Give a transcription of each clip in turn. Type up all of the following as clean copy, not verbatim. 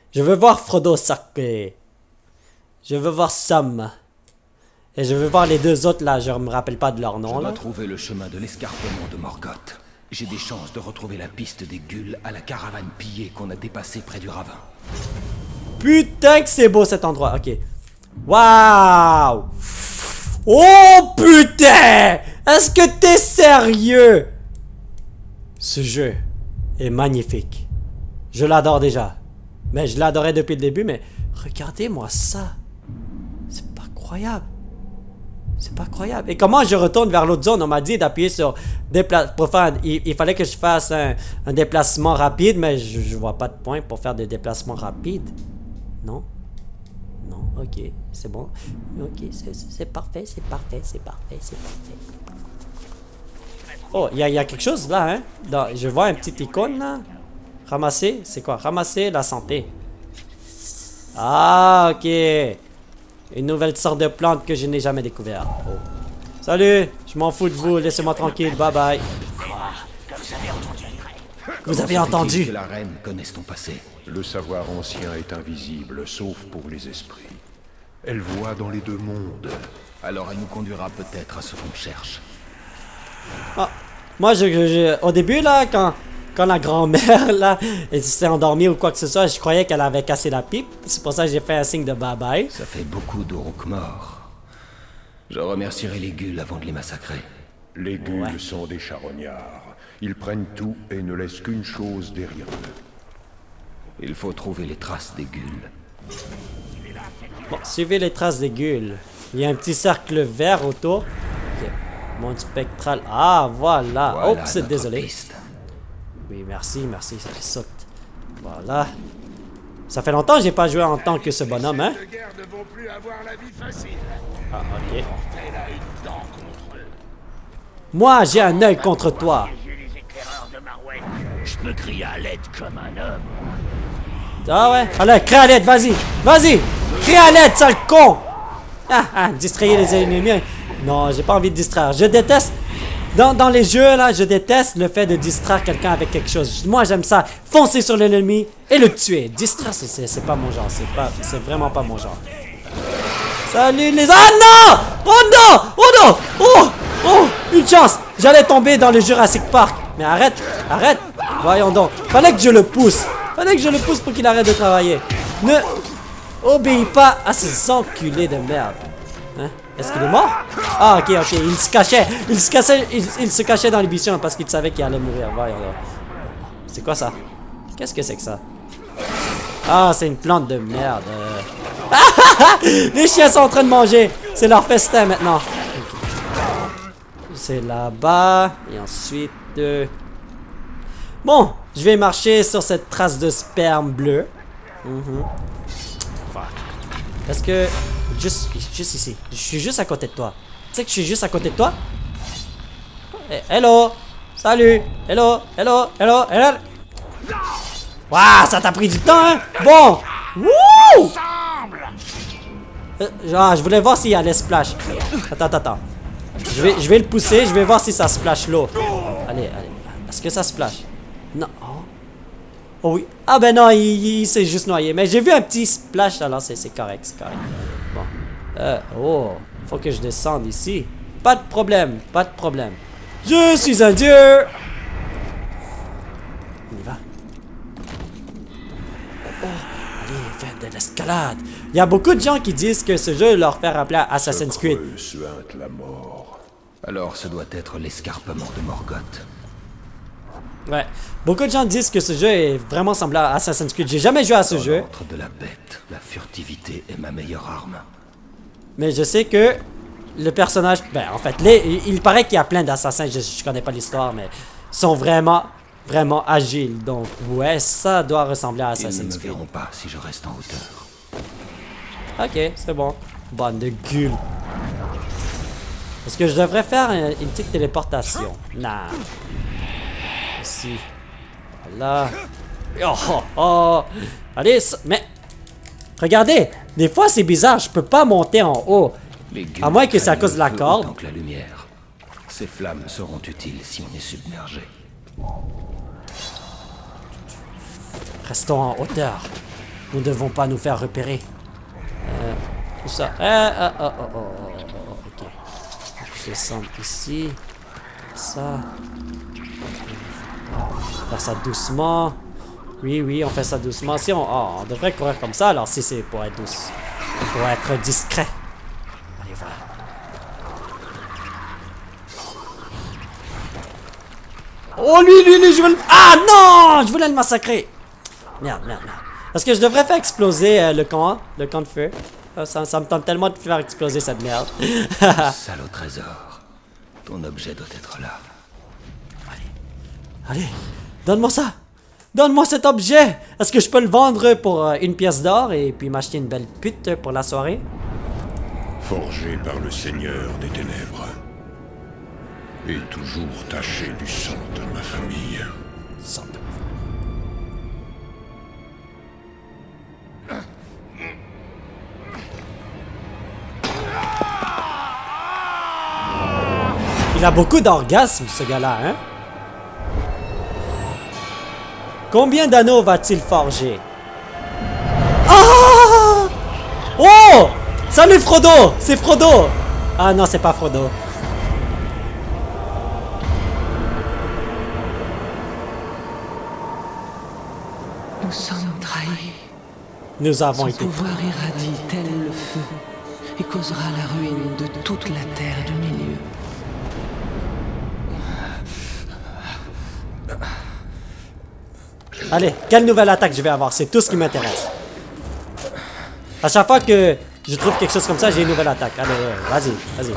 Je veux voir Frodo Sake. Je veux voir Sam. Et je veux voir les deux autres là, je me rappelle pas de leur nom Je là. dois trouver le chemin de l'escarpement de Morgoth. J'ai des chances de retrouver la piste des Guls à la caravane pillée qu'on a dépassée près du ravin. Putain que c'est beau cet endroit, ok. Waouh! Oh putain! Est-ce que t'es sérieux? Ce jeu est magnifique. Je l'adore déjà. Mais je l'adorais depuis le début, mais regardez-moi ça. C'est pas croyable. C'est pas croyable. Et comment je retourne vers l'autre zone? On m'a dit d'appuyer sur pour faire... Il fallait que je fasse un déplacement rapide, mais je vois pas de point pour faire des déplacements rapides. Non? Non, ok, c'est bon. Ok, c'est parfait, c'est parfait, c'est parfait, c'est parfait. Oh, il y a quelque chose là, hein? Je vois un petit icône là. Ramasser, c'est quoi? Ramasser la santé. Ah, ok. Une nouvelle sorte de plante que je n'ai jamais découverte. Oh. Salut, je m'en fous de vous, laissez-moi tranquille, bye bye. Vous avez entendu? Que la reine connaisse ton passé. Le savoir ancien est invisible, sauf pour les esprits. Elle voit dans les deux mondes. Alors elle nous conduira peut-être à ce qu'on cherche. Ah, moi, au début, là, quand la grand-mère, là, elle s'est endormie ou quoi que ce soit, je croyais qu'elle avait cassé la pipe. C'est pour ça que j'ai fait un signe de bye-bye. Ça fait beaucoup d'Uruk morts. Je remercierai les Guls avant de les massacrer. Les Guls sont des charognards. Ils prennent tout et ne laissent qu'une chose derrière eux. Il faut trouver les traces des Guls. Bon, suivez les traces des Guls. Il y a un petit cercle vert autour. Ok. Monde spectral. Ah, voilà. Voilà Oh, c'est notre désolé. piste. Oui, merci, merci, ça saute. Voilà. Ça fait longtemps que j'ai pas joué en tant que ce bonhomme, hein? Ah, ok. Moi, j'ai un œil contre toi. Je peux crier à l'aide comme un homme. Ah ouais? Allez, crie à l'aide, vas-y! Vas-y! Crie à l'aide, sale con! Ah, distrayez les ennemis. Non, j'ai pas envie de distraire. Je déteste... Dans les jeux, là, je déteste le fait de distraire quelqu'un avec quelque chose. Moi, j'aime ça. Foncer sur l'ennemi et le tuer. Distraire, c'est pas mon genre. C'est vraiment pas mon genre. Salut les... Ah non! Oh non! Oh non! Oh! Oh! Une chance! J'allais tomber dans le Jurassic Park. Mais arrête! Arrête! Voyons donc. Fallait que je le pousse. Fallait que je le pousse pour qu'il arrête de travailler. Ne obéis pas à ces enculés de merde. Hein? Est-ce qu'il est mort? Ah, ok, ok. Il se cachait. Il se cachait dans l'émission parce qu'il savait qu'il allait mourir. Voyons donc. C'est quoi ça? Qu'est-ce que c'est que ça? Ah, c'est une plante de merde. Les chiens sont en train de manger. C'est leur festin maintenant. Okay. C'est là-bas. Et ensuite... Bon, je vais marcher sur cette trace de sperme bleu. Est-ce que... Juste ici. Je suis juste à côté de toi. Tu sais que je suis juste à côté de toi? Hello! Salut! Hello! Hello! Hello! Hello! Waouh! Ça t'a pris du temps, hein? Bon! Wouh! Je voulais voir s'il allait splash. Attends. Je vais le pousser. Je vais voir si ça splash l'eau. Allez. Est-ce que ça splash? Non. Oh oui. Ah ben non, il s'est juste noyé. Mais j'ai vu un petit splash, alors c'est correct, c'est correct. Bon. Oh, faut que je descende ici. Pas de problème, pas de problème. Je suis un dieu. On y va. Oh, allez, faire de l'escalade. Il y a beaucoup de gens qui disent que ce jeu leur fait rappeler à Assassin's Creed. Suinte la mort. Alors ce doit être l'escarpement de Morgoth. Ouais. Beaucoup de gens disent que ce jeu est vraiment semblable à Assassin's Creed. J'ai jamais joué à ce jeu. L'ordre de la bête, la furtivité est ma meilleure arme. Mais je sais que le personnage... Ben, en fait, il paraît qu'il y a plein d'assassins. Je connais pas l'histoire, mais sont vraiment agiles. Donc, ouais, ça doit ressembler à Ils ne Assassin's me Creed. verront pas si je reste en hauteur. Ok, c'est bon. Bande de gueules. Est-ce que je devrais faire une petite téléportation? Nah. Ici. Voilà. Oh. Allez, mais... Regardez, des fois c'est bizarre, je peux pas monter en haut. À moins que c'est à cause de la corde. Autant que la lumière. Ces flammes seront utiles si on est submergé. Restons en hauteur. Nous ne devons pas nous faire repérer. Tout ça. Ok. Je descends ici. Ça. Faire ça doucement. Oui, on fait ça doucement. Si on devrait courir comme ça, alors si c'est pour être douce. Pour être discret. Allez, voilà. Oh, lui, je veux le... Ah, non! Je voulais le massacrer. Merde. Parce que je devrais faire exploser le camp de feu. Ça me tente tellement de faire exploser cette merde. Salaud trésor. Ton objet doit être là. Allez, donne-moi ça. Donne-moi cet objet. Est-ce que je peux le vendre pour une pièce d'or et puis m'acheter une belle pute pour la soirée? Forgé par le Seigneur des Ténèbres. Et toujours taché du sang de ma famille. Sang de... Il a beaucoup d'orgasmes, ce gars-là, hein? Combien d'anneaux va-t-il forger? Ah! Oh! Salut Frodo! C'est Frodo! Ah non, c'est pas Frodo. Nous sommes trahis. Nous avons Son été... pouvoir irradie tel le feu et causera la ruine de toute la terre du milieu. Allez, quelle nouvelle attaque je vais avoir? C'est tout ce qui m'intéresse. À chaque fois que je trouve quelque chose comme ça, j'ai une nouvelle attaque. Allez, vas-y.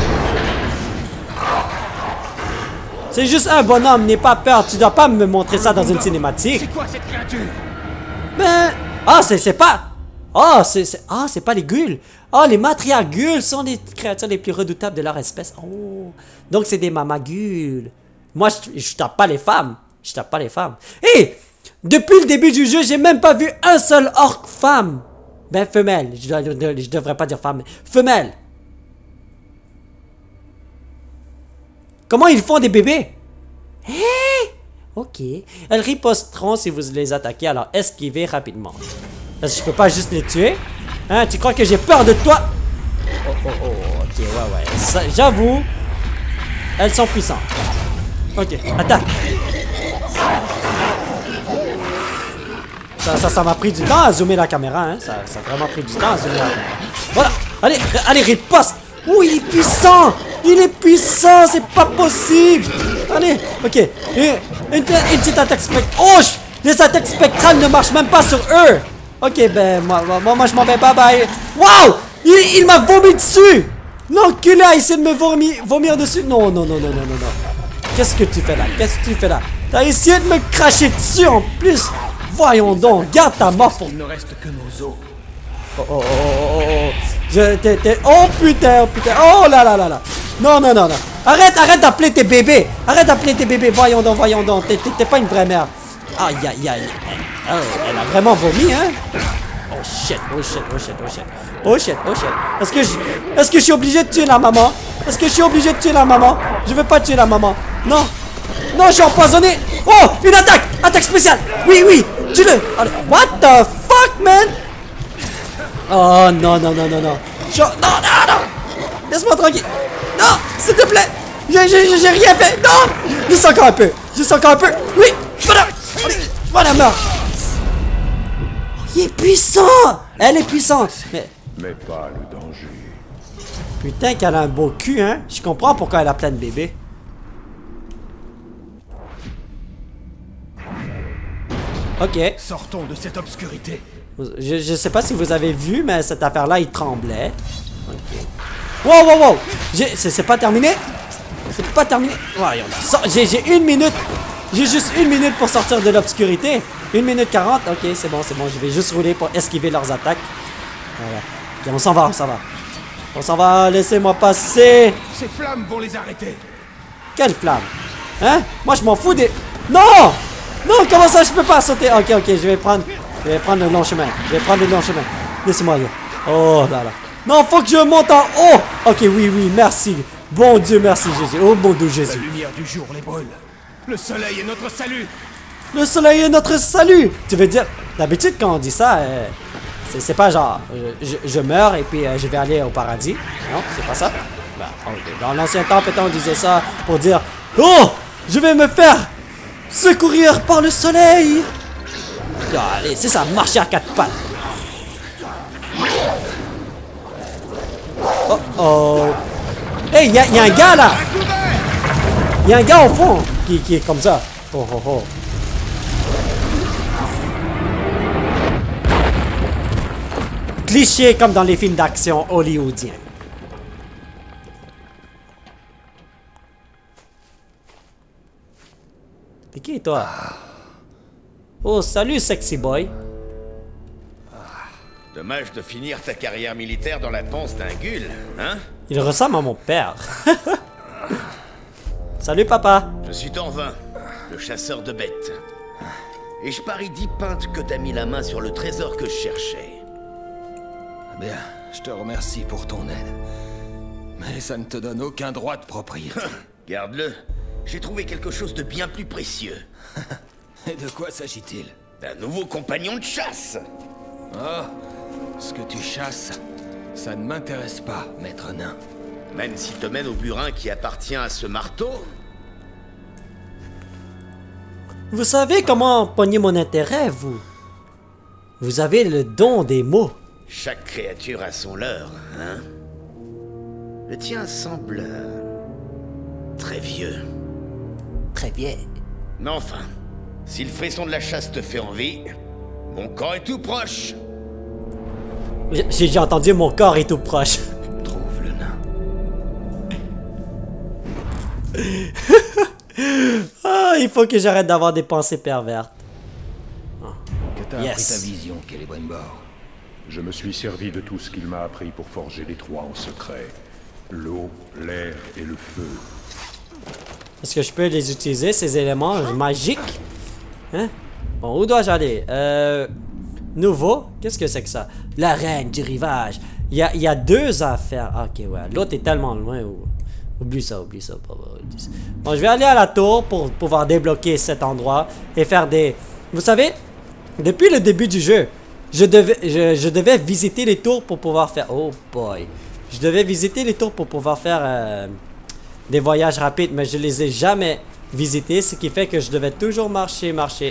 C'est juste un bonhomme, n'aie pas peur. Tu dois pas me montrer ça dans une cinématique. C'est quoi cette créature? Mais... Ah, c'est pas... Ah, c'est pas les ghouls. Ah, les matriargules sont les créatures les plus redoutables de leur espèce. Oh, donc c'est des mamagules. Moi, je tape pas les femmes. Hé! Depuis le début du jeu, j'ai même pas vu un seul orc femme. Ben, femelle. Je devrais pas dire femme, mais femelle. Comment ils font des bébés? Hé! Ok. Elles riposteront si vous les attaquez, alors esquivez rapidement. Parce que je peux pas juste les tuer. Hein, tu crois que j'ai peur de toi? Oh, ok, ouais. J'avoue, elles sont puissantes. Ok, attaque. Ça m'a pris du temps à zoomer la caméra, hein. Ça a vraiment pris du temps à zoomer la caméra. Voilà, allez, riposte. Oh, il est puissant, c'est pas possible. Allez, ok. Une petite attaque spectrale. Oh, les attaques spectrales ne marchent même pas sur eux. Ok, ben, moi je m'en vais, bye bye. Waouh, il m'a vomi dessus. L'enculé a essayé de me vomir dessus. Non. Qu'est-ce que tu fais là? T'as essayé de me cracher dessus en plus. Voyons donc, garde ta mort pour... Il ne reste que nos os. Oh. Oh putain. Oh là. Non. Arrête d'appeler tes bébés. Voyons donc. T'es pas une vraie mère. Aïe. Oh, elle a vraiment vomi, hein? Oh shit. Est-ce que je suis obligé de tuer la maman? Je veux pas tuer la maman. Non, je suis empoisonné. Oh, une attaque spéciale. Oui, tue-le. What the fuck, man? Oh, non. Non. Laisse-moi tranquille. Non, s'il te plaît. J'ai rien fait. Non. Juste encore un peu. Oui, voilà. Allez, voilà, mort. Il est puissant. Elle est puissante. Mais pas le danger. Putain qu'elle a un beau cul, hein. Je comprends pourquoi elle a plein de bébés. Ok. Sortons de cette obscurité. Je sais pas si vous avez vu, mais cette affaire-là, il tremblait. Ok. Wow. C'est pas terminé? Voyons. J'ai une minute. J'ai juste une minute pour sortir de l'obscurité. 1 minute 40. Ok, c'est bon. Je vais juste rouler pour esquiver leurs attaques. Voilà. Ok, on s'en va. Laissez-moi passer. Ces flammes vont les arrêter. Quelle flamme? Hein? Moi, je m'en fous des... Non, comment ça, je peux pas sauter? Ok, je vais prendre le long chemin. Laissez-moi aller. Oh là. Non, faut que je monte en haut. Ok, oui, merci. Bon Dieu, merci Jésus. Oh mon Dieu, La Jésus. lumière du jour les brûle. Le soleil est notre salut. Le soleil est notre salut! Tu veux dire, d'habitude quand on dit ça, c'est pas genre, je meurs et puis je vais aller au paradis. Non, c'est pas ça. Ben, okay. Dans l'ancien temps, peut-être on disait ça pour dire, oh! Je vais me faire secourir par le soleil! Allez, c'est ça, marcher à quatre pattes. Oh oh! Hey, y a un gars là! Y a un gars au fond qui est comme ça. Oh oh oh! Cliché comme dans les films d'action hollywoodiens. T'es qui toi? Oh, salut sexy boy. Dommage de finir ta carrière militaire dans la panse d'un Gul, hein? Il ressemble à mon père. Salut papa. Je suis Torvin, le chasseur de bêtes. Et je parie 10 pintes que t'as mis la main sur le trésor que je cherchais. Bien, je te remercie pour ton aide. Mais ça ne te donne aucun droit de propriété. Garde-le. J'ai trouvé quelque chose de bien plus précieux. Et de quoi s'agit-il? D'un nouveau compagnon de chasse. Oh, ce que tu chasses, ça ne m'intéresse pas, maître nain. Même s'il te mène au burin qui appartient à ce marteau. Vous savez comment pogner mon intérêt, vous? Vous avez le don des mots. Chaque créature a son leurre, hein? Le tien semble... très vieux. Très bien. Mais enfin, si le frisson de la chasse te fait envie, mon corps est tout proche. J'ai entendu mon corps est tout proche. Trouve le nain. Ah, il faut que j'arrête d'avoir des pensées pervertes. Que t'as appris ta vision, Celebrimbor? Je me suis servi de tout ce qu'il m'a appris pour forger les trois en secret. L'eau, l'air et le feu. Est-ce que je peux les utiliser, ces éléments magiques? Hein? Bon, où dois-je aller? Nouveau? Qu'est-ce que c'est que ça? La reine du rivage. Il y a deux à faire. Ah, ok, ouais. L'autre est tellement loin. Oublie ça, oublie ça. Bon, je vais aller à la tour pour pouvoir débloquer cet endroit et faire des... Vous savez, depuis le début du jeu, je devais visiter les tours pour pouvoir faire... Oh boy. Je devais visiter les tours pour pouvoir faire des voyages rapides, mais je les ai jamais visités, ce qui fait que je devais toujours marcher.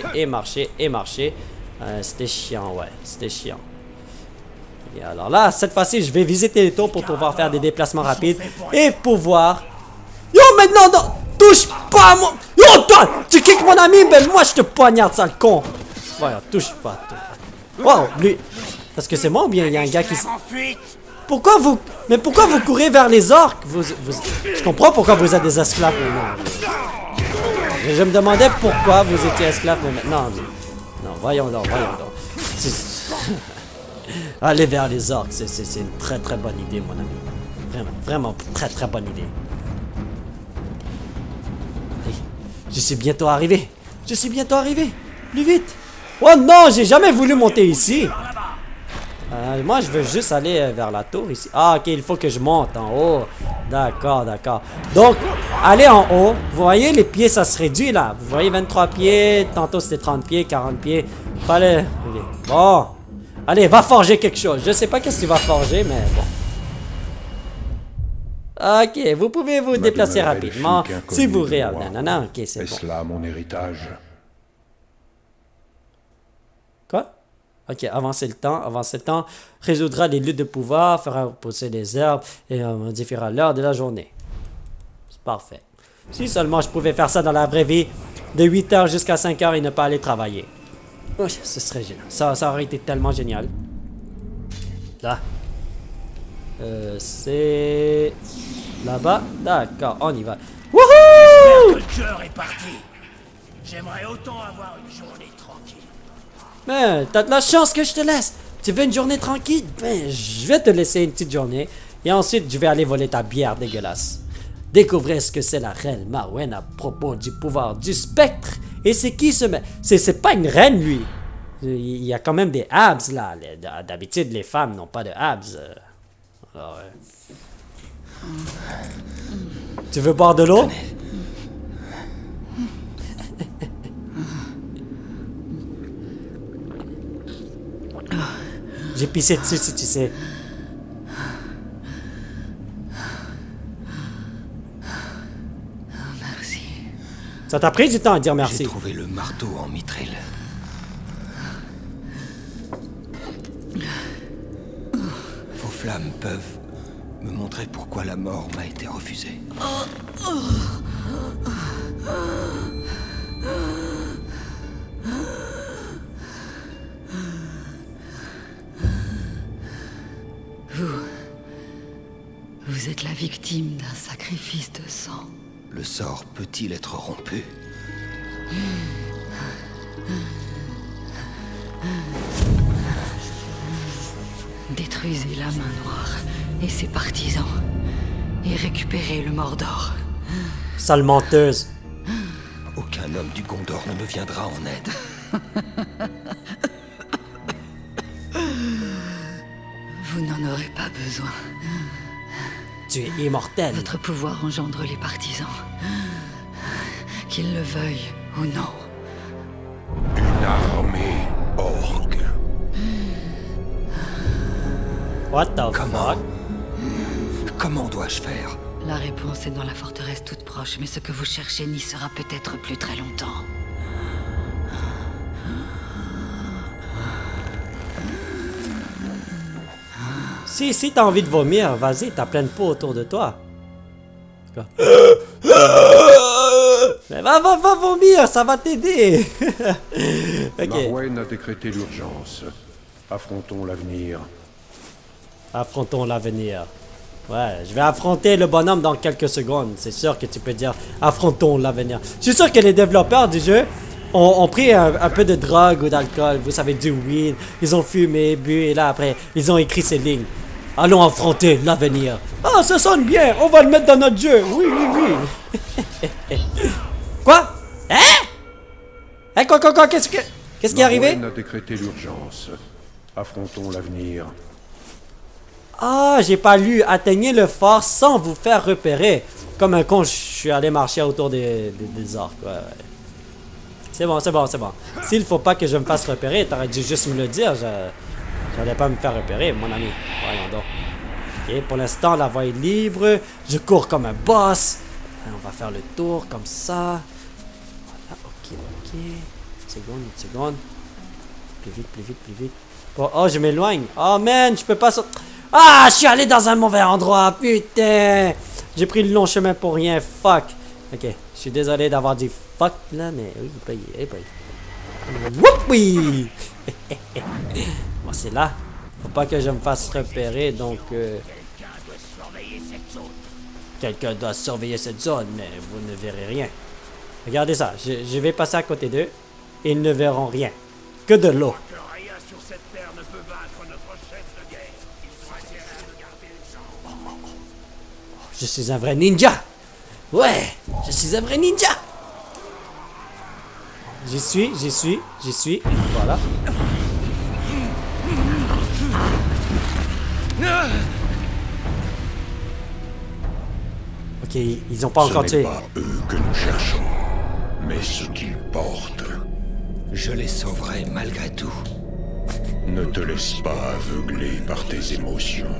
C'était chiant, ouais. C'était chiant. Et alors là, cette fois-ci, je vais visiter les tours pour pouvoir faire des déplacements rapides et pouvoir... Yo, maintenant, non, touche pas à moi! Yo, toi, tu kicks mon ami, ben moi, je te poignarde, sale con! Voilà, touche pas. Wow, lui... Parce que c'est moi ou bien il y a un gars qui... Pourquoi vous... Mais pourquoi vous courez vers les orques? Je comprends pourquoi vous êtes des esclaves maintenant. Je me demandais pourquoi vous étiez esclaves, mais maintenant... Non, voyons donc. Allez vers les orques, c'est une très très bonne idée, mon ami. Vraiment très très bonne idée. Allez, je suis bientôt arrivé. Plus vite. Oh non, j'ai jamais voulu monter ici. Moi, je veux juste aller vers la tour ici. Ah, ok, il faut que je monte en haut. D'accord. Donc, allez en haut. Vous voyez, les pieds, ça se réduit là. Vous voyez, 23 pieds. Tantôt, c'était 30 pieds, 40 pieds. Fallait... Bon. Allez, va forger quelque chose. Je sais pas qu'est-ce que tu vas forger, mais bon. Ok, vous pouvez vous déplacer rapidement. Si vous regardez. Non, ok, c'est bon. Est-ce là mon héritage? Quoi? Ok, avancer le temps, résoudra les luttes de pouvoir, fera pousser les herbes et modifiera l'heure de la journée. C'est parfait. Si seulement je pouvais faire ça dans la vraie vie, de 8h jusqu'à 5h et ne pas aller travailler. Oui, ce serait génial. Ça aurait été tellement génial. Là. C'est... Là-bas. D'accord, on y va. Wouhou! Le cœur est parti. J'aimerais autant avoir une journée tranquille. Mais t'as de la chance que je te laisse. Tu veux une journée tranquille? Ben, je vais te laisser une petite journée. Et ensuite, je vais aller voler ta bière dégueulasse. Découvrez ce que c'est la reine Marwen à propos du pouvoir du spectre. Et c'est qui ce mec? C'est pas une reine, lui. Il y a quand même des abs, là. D'habitude, les femmes n'ont pas de abs. Alors, Tu veux boire de l'eau? J'ai pissé dessus si tu sais. Merci. Ça t'a pris du temps à dire merci. J'ai trouvé le marteau en mithril. Vos flammes peuvent me montrer pourquoi la mort m'a été refusée. Vous êtes la victime d'un sacrifice de sang. Le sort peut-il être rompu? Détruisez la main noire et ses partisans. Et récupérez le Mordor. Sale menteuse. Aucun homme du Gondor ne me viendra en aide. Vous n'en aurez pas besoin. Tu es immortel. Votre pouvoir engendre les partisans. Qu'ils le veuillent ou non. Une armée orque. What the fuck? Comment dois-je faire? La réponse est dans la forteresse toute proche, mais ce que vous cherchez n'y sera peut-être plus très longtemps. Si t'as envie de vomir, vas-y, t'as plein de peau autour de toi. Mais va vomir, ça va t'aider. Ok. Marwen a décrété l'urgence. Affrontons l'avenir. Affrontons l'avenir. Ouais, je vais affronter le bonhomme dans quelques secondes. C'est sûr que tu peux dire affrontons l'avenir. Je suis sûr que les développeurs du jeu ont pris un peu de drogue ou d'alcool, vous savez, du weed. Ils ont fumé, bu, et là après, ils ont écrit ces lignes. Allons affronter l'avenir. Ah, ça sonne bien, on va le mettre dans notre jeu. Oui, oui, oui. Quoi? Hein? Hein, quoi, qu'est-ce qui est arrivé? Marwen a décrété l'urgence. Affrontons l'avenir. Ah, j'ai pas lu. Atteignez le fort sans vous faire repérer. Comme un con, je suis allé marcher autour des orques. Ouais, ouais. C'est bon, c'est bon, c'est bon. S'il faut pas que je me fasse repérer, t'aurais dû juste me le dire. J'allais pas me faire repérer, mon ami. Voyons donc. Ok, pour l'instant, la voie est libre. Je cours comme un boss. On va faire le tour comme ça. Voilà, ok. Une seconde. Plus vite. Bon, oh, je m'éloigne. Oh, man, je peux pas sortir. Ah, je suis allé dans un mauvais endroit, putain. J'ai pris le long chemin pour rien, fuck. Ok, je suis désolé d'avoir dit fuck là, mais oui, il paye. Whoopi. Bon, c'est là. Faut pas que je me fasse repérer, donc... Quelqu'un doit surveiller cette zone, mais vous ne verrez rien. Regardez ça, je vais passer à côté d'eux. Ils ne verront rien. Que de l'eau. Je suis un vrai ninja. Ouais, je suis un vrai ninja. J'y suis. Voilà. Ok, ils ont pas encore Ce n'est tué. pas eux que nous cherchons, mais ce qu'ils portent. Je les sauverai malgré tout. Ne te laisse pas aveugler par tes émotions.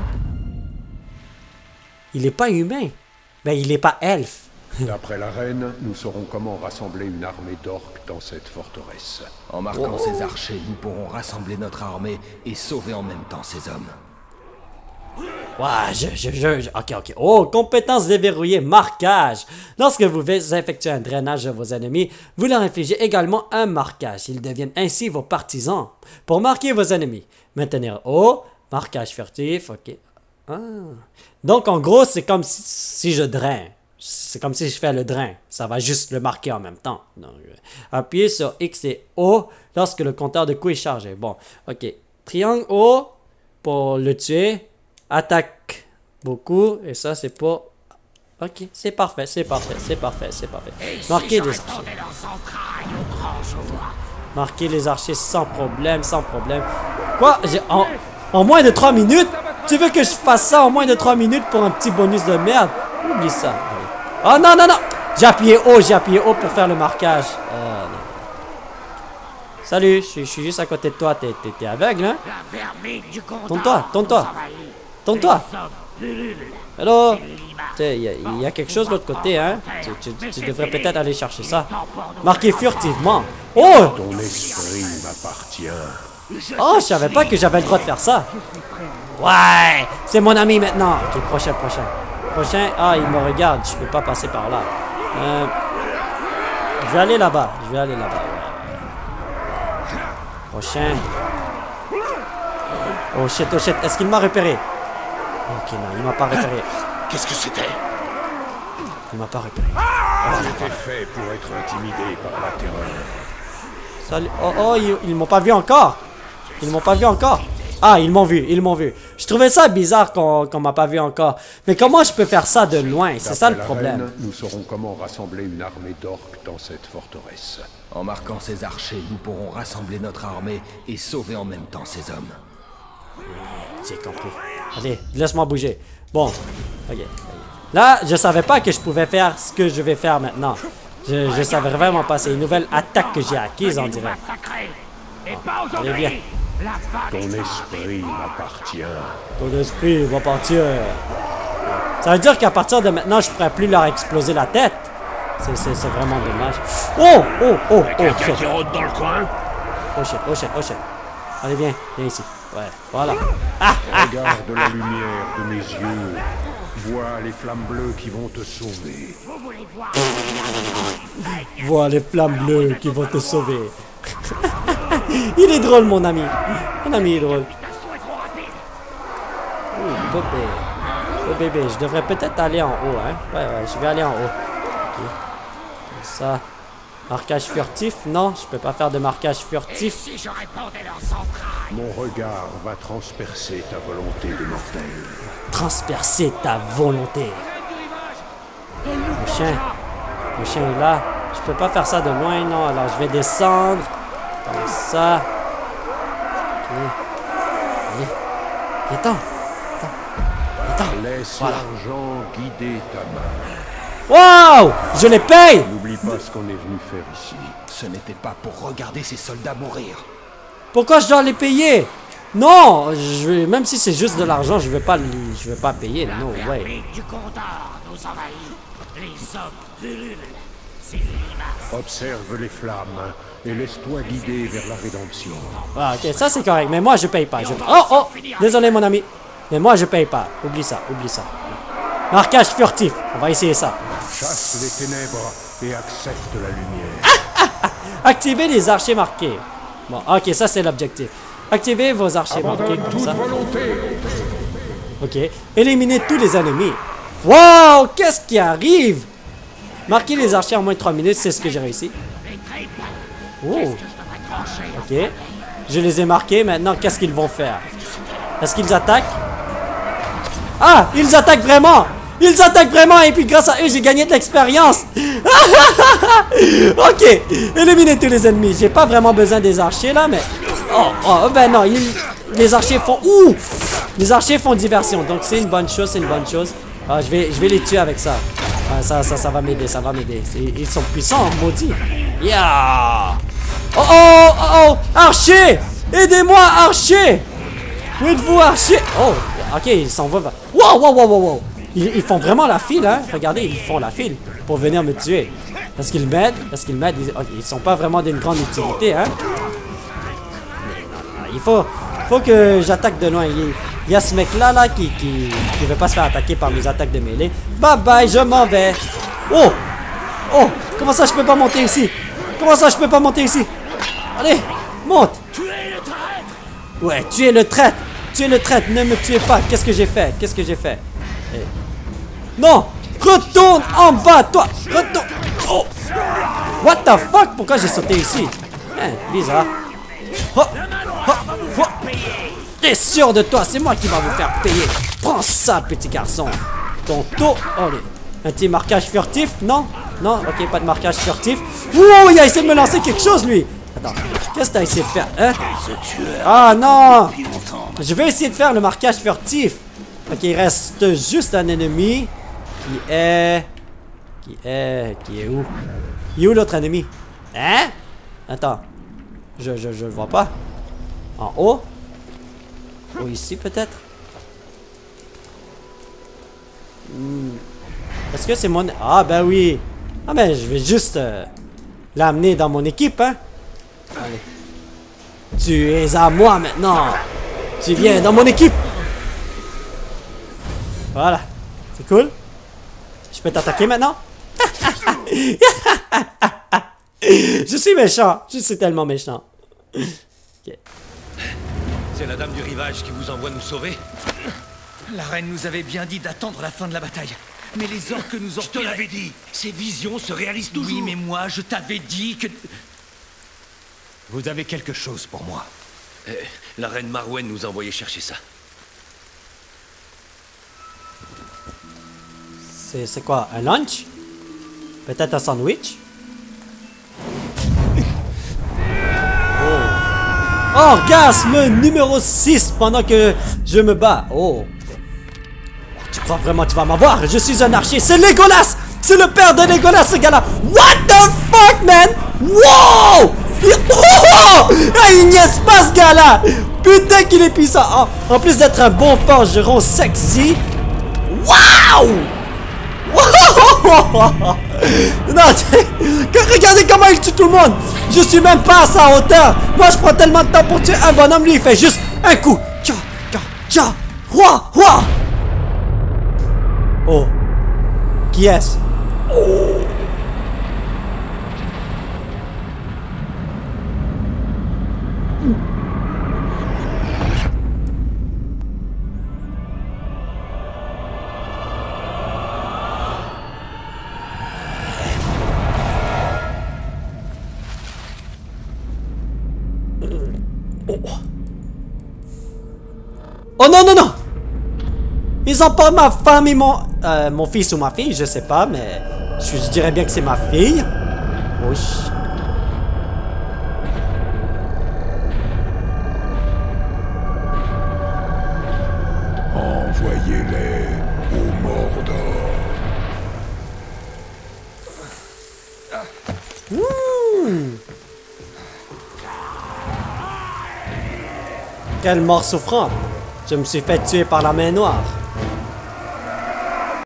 Il est pas humain. Ben, il est pas elfe. D'après la reine, nous saurons comment rassembler une armée d'orques dans cette forteresse. En marquant ces archers, nous pourrons rassembler notre armée et sauver en même temps ces hommes. Ouais, ok. Oh, compétence déverrouillée, marquage. Lorsque vous effectuez un drainage de vos ennemis, vous leur infligez également un marquage. Ils deviennent ainsi vos partisans. Pour marquer vos ennemis, maintenir haut, marquage furtif, ok. Ah. Donc, en gros, c'est comme si je draine. C'est comme si je fais le drain. Ça va juste le marquer en même temps. Donc, appuyez sur X et O lorsque le compteur de coups est chargé. Bon, ok. Triangle O pour le tuer. Attaque beaucoup. Et ça, c'est pas... Ok, c'est parfait. Marquez les archers. Marquez les archers sans problème. Quoi? En moins de 3 minutes? Tu veux que je fasse ça en moins de 3 minutes pour un petit bonus de merde? Oublie ça. Oh non! J'ai appuyé O pour faire le marquage. Non. Salut, je suis juste à côté de toi. T'es aveugle, hein? Tourne-toi, tourne-toi. Tourne-toi. Hello. Il y a quelque chose de l'autre côté, hein? Tu devrais peut-être aller chercher ça. Marqué furtivement. Oh! Ton esprit m'appartient. Oh, je savais pas que j'avais le droit de faire ça. Ouais! C'est mon ami maintenant. Ok, prochain. Ah, il me regarde. Je peux pas passer par là. Je vais aller là-bas. Prochain. Oh shit. Est-ce qu'il m'a repéré? Ok, non, il m'a pas repéré. Qu'est-ce que c'était? Il m'a pas repéré. J'étais fait pour être intimidé par la terreur. Salut. Oh, ils m'ont pas vu encore. Ah, ils m'ont vu. Je trouvais ça bizarre qu'on m'a pas vu encore. Mais comment je peux faire ça de loin? C'est ça le problème. Reine, nous saurons comment rassembler une armée d'orques dans cette forteresse. En marquant ces archers, nous pourrons rassembler notre armée et sauver en même temps ces hommes. J'ai compris. Allez, laisse-moi bouger. Bon, ok. Là, je savais pas que je pouvais faire ce que je vais faire maintenant. Je savais vraiment pas. C'est une nouvelle attaque que j'ai acquise, on dirait. Allez, viens. Ton esprit m'appartient. Ton esprit va partir. Ça veut dire qu'à partir de maintenant, je pourrais plus leur exploser la tête. C'est vraiment dommage. Oh, Quelqu'un qui rôde dans le coin? Oh shit. Allez, viens ici. Ouais, voilà. Regarde la lumière de mes yeux. Vois les flammes bleues qui vont te sauver. Vois les flammes bleues qui vont te sauver. Il est drôle, mon ami. Mon ami est drôle. Oh, bébé. Je devrais peut-être aller en haut, hein. Ouais, je vais aller en haut. Ok. Comme ça. Marquage furtif? Non, je peux pas faire de marquage furtif. Mon regard va transpercer ta volonté de mortel. Transpercer ta volonté. Le chien est là. Je peux pas faire ça de loin, non. Alors je vais descendre. Comme ça. Ok. Allez. Attends. Laisse l'argent guider ta main. Wow! Je les paye! N'oublie pas ce qu'on est venu faire ici. Ce n'était pas pour regarder ces soldats mourir. Pourquoi je dois les payer? Non! Même si c'est juste de l'argent, je vais pas payer. Non, ouais. Observe les flammes et laisse-toi guider vers la rédemption. Ah, ok, ça c'est correct, mais moi je paye pas. Oh! Désolé mon ami. Mais moi je paye pas. Oublie ça. Marquage furtif. On va essayer ça. Chasse les ténèbres et accepte la lumière. Activez les archers marqués. Bon, ok, ça c'est l'objectif. Activez vos archers marqués comme ça. Ok. Éliminez tous les ennemis. Wow! Qu'est-ce qui arrive? Marquez les archers en moins de 3 minutes, c'est ce que j'ai réussi. Oh. Ok. Je les ai marqués, maintenant qu'est-ce qu'ils vont faire? Est-ce qu'ils attaquent? Ah! Ils attaquent vraiment! Et puis grâce à eux, j'ai gagné de l'expérience. Ok. Éliminez tous les ennemis. J'ai pas vraiment besoin des archers là, mais... Oh, ben non. Les archers font... Ouh! Les archers font diversion. Donc c'est une bonne chose, Ah, je vais les tuer avec ça. Ah, ça va m'aider, Ils sont puissants, maudits. Yeah! Oh! Archer! Aidez-moi, archer! Où êtes-vous, archer? Oh! Ok, ils s'en vont. Wow! Ils font vraiment la file, hein? Regardez, ils font la file pour venir me tuer. Est-ce qu'ils m'aident? Ils sont pas vraiment d'une grande utilité, hein? Il faut que j'attaque de loin. Il y a ce mec-là qui veut pas se faire attaquer par mes attaques de mêlée. Bye bye, je m'en vais. Oh! Comment ça, je peux pas monter ici? Allez, monte! Ouais, tu es le traître! Ne me tuez pas! Qu'est-ce que j'ai fait? Non! Retourne en bas, toi! Retourne! Oh! What the fuck? Pourquoi j'ai sauté ici? Bizarre. T'es sûr de toi? C'est moi qui va vous faire payer. Prends ça, petit garçon. Ton taux. Oh, un petit marquage furtif? Non? Ok, pas de marquage furtif. Wow, il a essayé de me lancer quelque chose, lui. Attends, qu'est-ce que t'as essayé de faire, hein? Ah non! Je vais essayer de faire le marquage furtif. Ok, il reste juste un ennemi. Qui est où? Il est où l'autre ennemi? Hein? Attends. Je le vois pas. En haut? Ou ici peut-être? Est-ce que c'est mon... Ah ben oui. Ah ben je vais juste l'amener dans mon équipe, hein. Allez. Tu es à moi maintenant. Tu viens dans mon équipe. Voilà. C'est cool. Je peux t'attaquer maintenant? Je suis méchant. Je suis tellement méchant. Okay. C'est la dame du rivage qui vous envoie nous sauver? La reine nous avait bien dit d'attendre la fin de la bataille. Mais les orques nous ont... Je te l'avais dit. Ces visions se réalisent toujours. Oui, mais moi, je t'avais dit que... Vous avez quelque chose pour moi. La reine Marwen nous a envoyé chercher ça. C'est quoi? Un lunch? Peut-être un sandwich? Oh. Orgasme numéro 6 pendant que je me bats. Oh. Tu crois vraiment que tu vas m'avoir? Je suis un archer. C'est Legolas! C'est le père de Legolas, ce gars-là! What the fuck, man? Wow! Oh! Il niaise pas, ce gars-là! Putain qu'il est puissant! Oh, en plus d'être un bon forgeron sexy. Wow! Non, regardez comment il tue tout le monde. Je suis même pas à sa hauteur. Moi je prends tellement de temps pour tuer un bonhomme. Lui il fait juste un coup. Tcha, tcha, tcha. Roi, roi. Oh. Qui est-ce? Oh. Oh non, non, non! Ils ont pas ma femme et mon fils ou ma fille, je sais pas, mais je dirais bien que c'est ma fille. Oui. Envoyez-les au Mordor. Quelle mort souffrante! Je me suis fait tuer par la main noire.